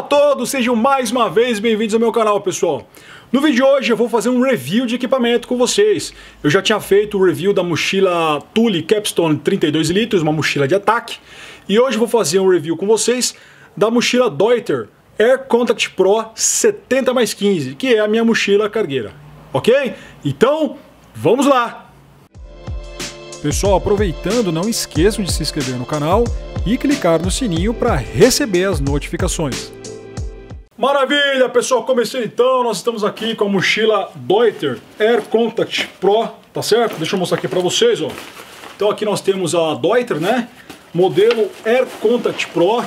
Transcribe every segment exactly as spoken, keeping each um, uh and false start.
todos, sejam mais uma vez bem-vindos ao meu canal, pessoal. No vídeo de hoje eu vou fazer um review de equipamento com vocês. Eu já tinha feito o review da mochila Thule Capstone trinta e dois litros, uma mochila de ataque. E hoje eu vou fazer um review com vocês da mochila Deuter Air Contact Pro setenta mais quinze, que é a minha mochila cargueira. Ok? Então, vamos lá! Pessoal, aproveitando, não esqueçam de se inscrever no canal e clicar no sininho para receber as notificações. Maravilha, pessoal, começando então, nós estamos aqui com a mochila Deuter Air Contact Pro, tá certo? Deixa eu mostrar aqui para vocês, ó. Então aqui nós temos a Deuter, né? Modelo Air Contact Pro,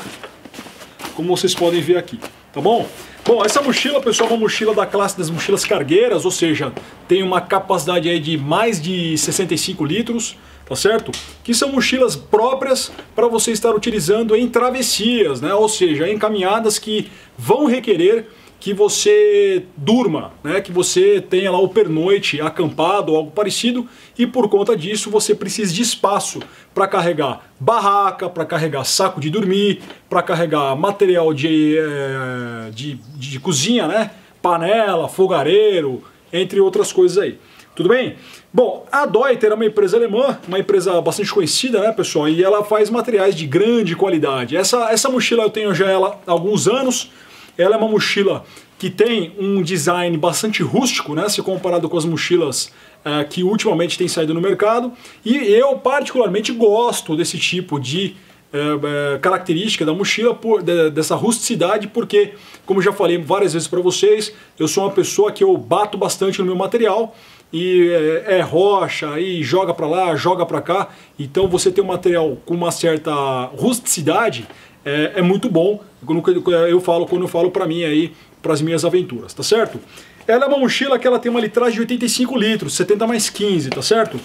como vocês podem ver aqui, tá bom? Bom, essa mochila, pessoal, é uma mochila da classe das mochilas cargueiras, ou seja, tem uma capacidade aí de mais de sessenta e cinco litros, tá certo? Que são mochilas próprias para você estar utilizando em travessias, né? Ou seja, em caminhadas que vão requerer que você durma, né? Que você tenha lá o pernoite acampado ou algo parecido, e por conta disso você precisa de espaço para carregar barraca, para carregar saco de dormir, para carregar material de, de, de, de cozinha, né? Panela, fogareiro, entre outras coisas aí. Tudo bem? Bom, a Deuter é uma empresa alemã, uma empresa bastante conhecida, né, pessoal? E ela faz materiais de grande qualidade. Essa, essa mochila eu tenho já ela há alguns anos. Ela é uma mochila que tem um design bastante rústico, né, se comparado com as mochilas uh, que ultimamente têm saído no mercado. E eu particularmente gosto desse tipo de uh, uh, característica da mochila, por, de, dessa rusticidade, porque, como já falei várias vezes para vocês, eu sou uma pessoa que eu bato bastante no meu material, e é, é rocha, e joga para lá, joga para cá. Então você ter um material com uma certa rusticidade é, é muito bom. Eu falo quando eu falo para mim aí, para as minhas aventuras, tá certo? Ela é uma mochila que ela tem uma litragem de oitenta e cinco litros, setenta mais quinze, tá certo?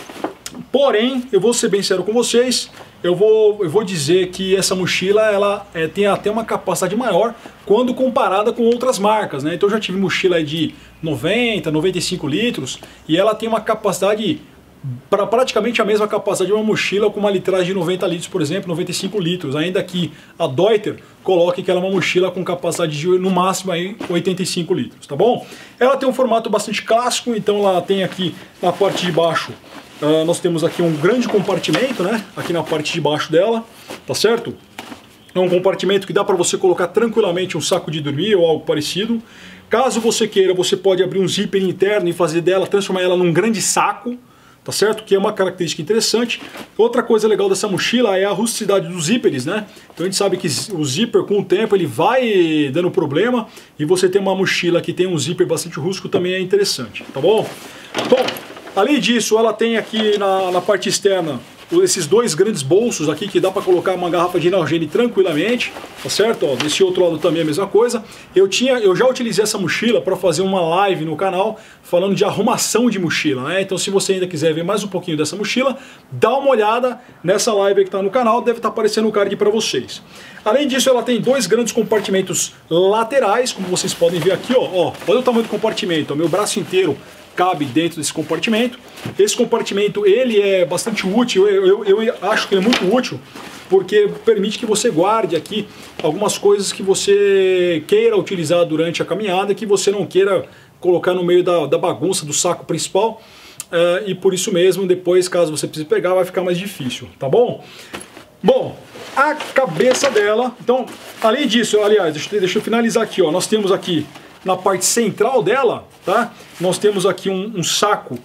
Porém, eu vou ser bem sério com vocês, eu vou, eu vou dizer que essa mochila ela é, tem até uma capacidade maior quando comparada com outras marcas, né? Então eu já tive mochila de noventa, noventa e cinco litros, e ela tem uma capacidade para praticamente a mesma capacidade de uma mochila com uma litragem de noventa litros, por exemplo, noventa e cinco litros, ainda que a Deuter coloque que ela é uma mochila com capacidade de no máximo aí oitenta e cinco litros, tá bom? Ela tem um formato bastante clássico, então ela tem aqui na parte de baixo, uh, nós temos aqui um grande compartimento, né? Aqui na parte de baixo dela, tá certo? É um compartimento que dá para você colocar tranquilamente um saco de dormir ou algo parecido. Caso você queira, você pode abrir um zíper interno e fazer dela, transformar ela num grande saco, tá certo? Que é uma característica interessante. Outra coisa legal dessa mochila é a rusticidade dos zíperes, né? Então a gente sabe que o zíper com o tempo ele vai dando problema, e você ter uma mochila que tem um zíper bastante rústico também é interessante, tá bom? Bom, além disso, ela tem aqui na, na parte externa esses dois grandes bolsos aqui que dá para colocar uma garrafa de Nalgene tranquilamente, tá certo? Ó, desse outro lado também é a mesma coisa. Eu, tinha, eu já utilizei essa mochila para fazer uma live no canal falando de arrumação de mochila, né? Então se você ainda quiser ver mais um pouquinho dessa mochila, dá uma olhada nessa live que está no canal, deve estar aparecendo o card para vocês. Além disso, ela tem dois grandes compartimentos laterais, como vocês podem ver aqui, ó. Ó, olha o tamanho do compartimento, ó, meu braço inteiro cabe dentro desse compartimento. Esse compartimento ele é bastante útil, eu, eu, eu acho que ele é muito útil, porque permite que você guarde aqui algumas coisas que você queira utilizar durante a caminhada, que você não queira colocar no meio da, da bagunça do saco principal, uh, e por isso mesmo, depois, caso você precise pegar, vai ficar mais difícil, tá bom? Bom, a cabeça dela, então, além disso, aliás, deixa, deixa eu finalizar aqui, ó, nós temos aqui na parte central dela, tá? Nós temos aqui um, um saco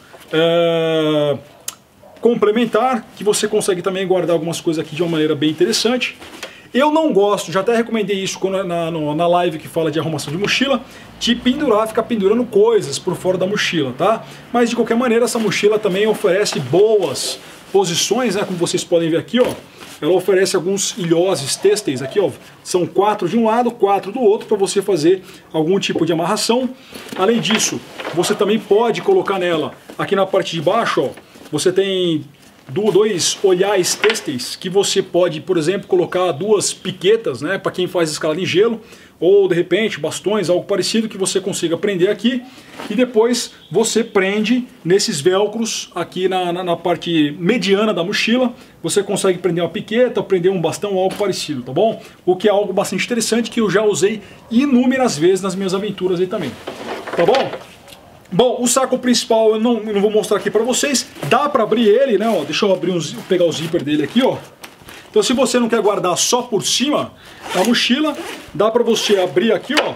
é, complementar, que você consegue também guardar algumas coisas aqui de uma maneira bem interessante. Eu não gosto, já até recomendei isso quando, na, no, na live que fala de arrumação de mochila, de pendurar, ficar pendurando coisas por fora da mochila, tá? Mas de qualquer maneira essa mochila também oferece boas posições, né? Como vocês podem ver aqui, ó. Ela oferece alguns ilhoses têxteis aqui, ó. São quatro de um lado, quatro do outro, para você fazer algum tipo de amarração. Além disso, você também pode colocar nela, aqui na parte de baixo, ó, você tem dois olhares têxteis que você pode, por exemplo, colocar duas piquetas, né, para quem faz escalada em gelo, ou de repente bastões, algo parecido que você consiga prender aqui, e depois você prende nesses velcros aqui na, na, na parte mediana da mochila. Você consegue prender uma piqueta, prender um bastão, algo parecido, tá bom? O que é algo bastante interessante que eu já usei inúmeras vezes nas minhas aventuras aí também, tá bom? Bom, o saco principal eu não, eu não vou mostrar aqui pra vocês. Dá pra abrir ele, né? Ó, deixa eu abrir um, pegar o zíper dele aqui, ó. Então se você não quer guardar só por cima da mochila, dá pra você abrir aqui, ó.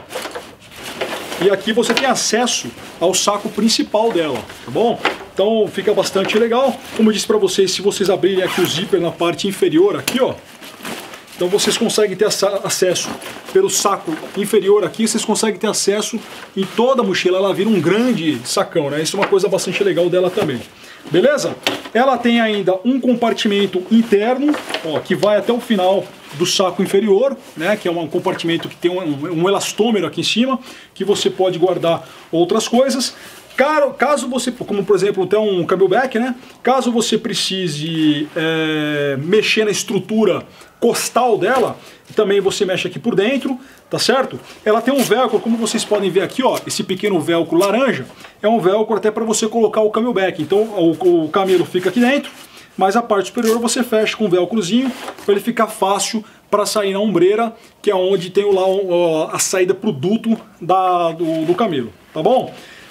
E aqui você tem acesso ao saco principal dela, tá bom? Então fica bastante legal. Como eu disse pra vocês, se vocês abrirem aqui o zíper na parte inferior aqui, ó. Então vocês conseguem ter acesso pelo saco inferior aqui, vocês conseguem ter acesso em toda a mochila, ela vira um grande sacão, né? Isso é uma coisa bastante legal dela também. Beleza? Ela tem ainda um compartimento interno, ó, que vai até o final do saco inferior, né? Que é um compartimento que tem um, um elastômero aqui em cima, que você pode guardar outras coisas. Caso você, como por exemplo, até um camelback, né? Caso você precise é, mexer na estrutura costal dela, também você mexe aqui por dentro, tá certo? Ela tem um velcro, como vocês podem ver aqui, ó, esse pequeno velcro laranja, é um velcro até para você colocar o camelback. Então o, o camelo fica aqui dentro, mas a parte superior você fecha com um velcrozinho para ele ficar fácil para sair na ombreira, que é onde tem lá ó, a saída pro duto da, do, do camelo, tá bom?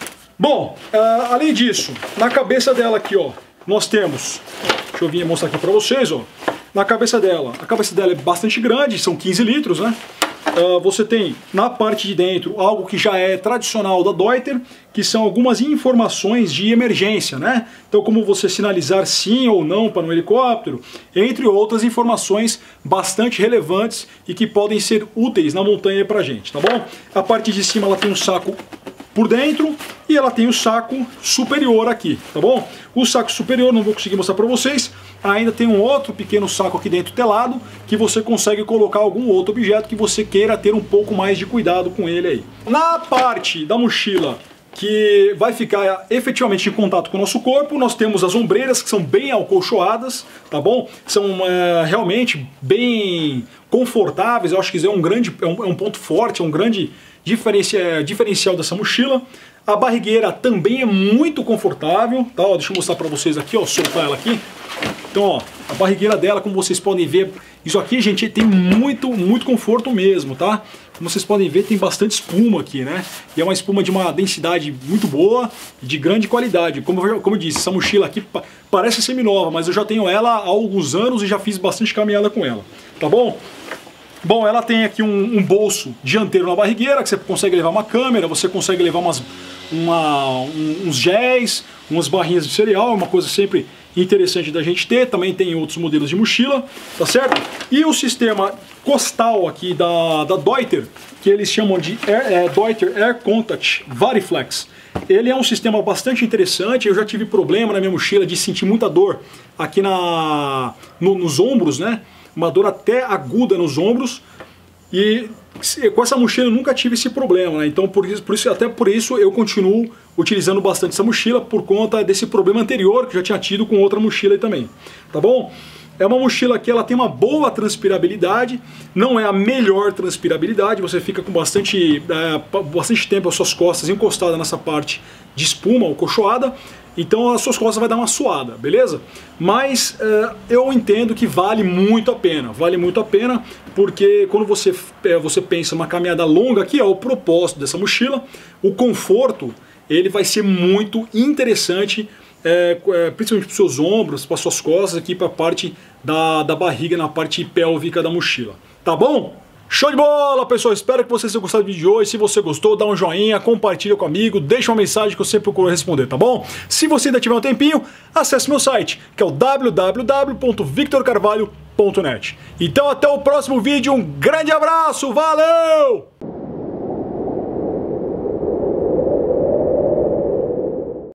Bom, uh, além disso, na cabeça dela aqui, ó, nós temos, deixa eu vir mostrar aqui para vocês, ó, na cabeça dela, a cabeça dela é bastante grande, são quinze litros, né? Uh, você tem na parte de dentro algo que já é tradicional da Deuter, que são algumas informações de emergência, né? Então como você sinalizar sim ou não para um helicóptero, entre outras informações bastante relevantes e que podem ser úteis na montanha pra gente, tá bom? A parte de cima ela tem um saco por dentro e ela tem o saco superior aqui, tá bom? O saco superior não vou conseguir mostrar para vocês, ainda tem um outro pequeno saco aqui dentro telado que você consegue colocar algum outro objeto que você queira ter um pouco mais de cuidado com ele aí. Na parte da mochila que vai ficar efetivamente em contato com o nosso corpo, nós temos as ombreiras que são bem acolchoadas, tá bom? São é, realmente bem confortáveis, eu acho que isso é um grande, é um, é um ponto forte, é um grande diferencia, diferencial dessa mochila. A barrigueira também é muito confortável, tá? Ó, deixa eu mostrar para vocês aqui, ó, soltar ela aqui. Então, ó, a barrigueira dela, como vocês podem ver, isso aqui, gente, tem muito, muito conforto mesmo, tá? Como vocês podem ver, tem bastante espuma aqui, né? E é uma espuma de uma densidade muito boa e de grande qualidade. Como, como eu disse, essa mochila aqui parece semi-nova, mas eu já tenho ela há alguns anos e já fiz bastante caminhada com ela, tá bom? Bom, ela tem aqui um, um bolso dianteiro na barrigueira, que você consegue levar uma câmera, você consegue levar umas, uma, um, uns géis, umas barrinhas de cereal, uma coisa sempre interessante da gente ter. Também tem outros modelos de mochila, tá certo? E o sistema costal aqui da, da Deuter, que eles chamam de Air, é, Deuter Air Contact Variflex. Ele é um sistema bastante interessante. Eu já tive problema na minha mochila de sentir muita dor aqui na, no, nos ombros, né? Uma dor até aguda nos ombros, e com essa mochila eu nunca tive esse problema, né? Então por isso, por isso, até por isso eu continuo utilizando bastante essa mochila, por conta desse problema anterior que eu já tinha tido com outra mochila aí também, tá bom? É uma mochila que ela tem uma boa transpirabilidade, não é a melhor transpirabilidade, você fica com bastante, é, bastante tempo as suas costas encostadas nessa parte de espuma ou cochoada, então as suas costas vai dar uma suada, beleza? Mas é, eu entendo que vale muito a pena, vale muito a pena, porque quando você, é, você pensa uma caminhada longa, que é o propósito dessa mochila, o conforto ele vai ser muito interessante, é, é, principalmente para os seus ombros, para as suas costas, aqui para a parte da, da barriga, na parte pélvica da mochila. Tá bom? Show de bola, pessoal! Espero que vocês tenham gostado do vídeo de hoje. Se você gostou, dá um joinha, compartilha comigo, deixa uma mensagem que eu sempre procuro responder, tá bom? Se você ainda tiver um tempinho, acesse meu site, que é o w w w ponto victor carvalho ponto net. Então até o próximo vídeo, um grande abraço, valeu!